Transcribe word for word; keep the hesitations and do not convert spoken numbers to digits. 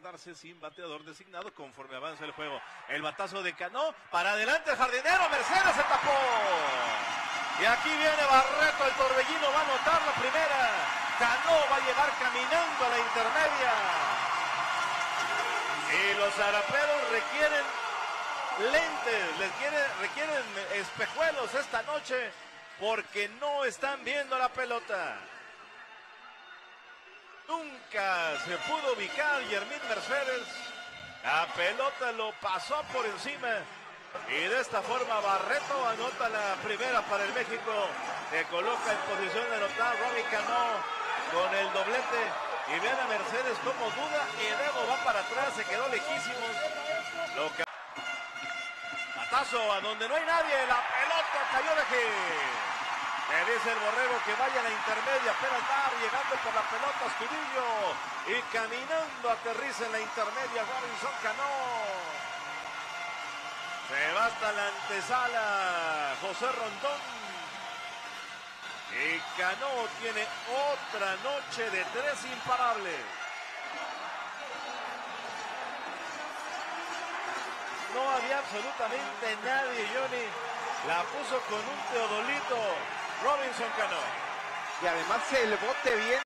quedarse sin bateador designado conforme avanza el juego. El batazo de Cano, para adelante el jardinero, Mercedes se tapó. Y aquí viene Barreto, el torbellino va a anotar la primera. Cano va a llegar caminando a la intermedia. Y los araperos requieren lentes, les quiere, requieren espejuelos esta noche porque no están viendo la pelota. Nunca se pudo ubicar Yermín Mercedes. La pelota lo pasó por encima. Y de esta forma Barreto anota la primera para el México. Se coloca en posición de anotar Robbie Cano con el doblete. Y vean a Mercedes como duda y luego va para atrás, se quedó lejísimos. Lo que... Batazo a donde no hay nadie, la pelota cayó de aquí. Le dice el borrego que vaya a la intermedia, apenas va llegando por la pelota Astudillo. Y caminando aterriza en la intermedia Robinson Cano. Se va hasta la antesala José Rondón. Y Cano tiene otra noche de tres imparables. No había absolutamente nadie, Johnny. La puso con un teodolito Robinson Cano. Y además el bote bien.